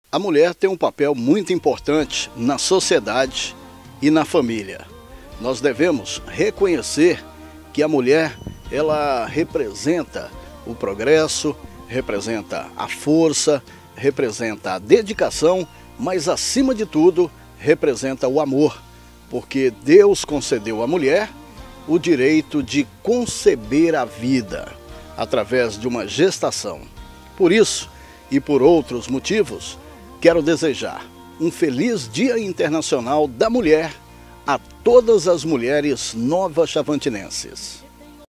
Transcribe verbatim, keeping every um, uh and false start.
A mulher tem um papel muito importante na sociedade e na família. Nós devemos reconhecer que a mulher, ela representa o progresso, representa a força, representa a dedicação, mas acima de tudo, representa o amor, porque Deus concedeu à mulher o direito de conceber a vida através de uma gestação. Por isso e por outros motivos, quero desejar um feliz Dia Internacional da Mulher a todas as mulheres nova chavantinenses.